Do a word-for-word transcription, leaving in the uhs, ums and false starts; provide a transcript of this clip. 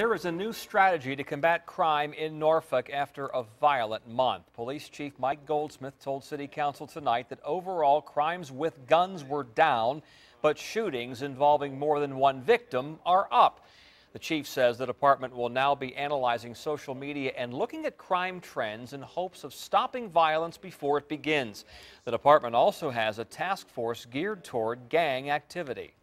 There is a new strategy to combat crime in Norfolk after a violent month. Police Chief Mike Goldsmith told City Council tonight that overall crimes with guns were down, but shootings involving more than one victim are up. The chief says the department will now be analyzing social media and looking at crime trends in hopes of stopping violence before it begins. The department also has a task force geared toward gang activity.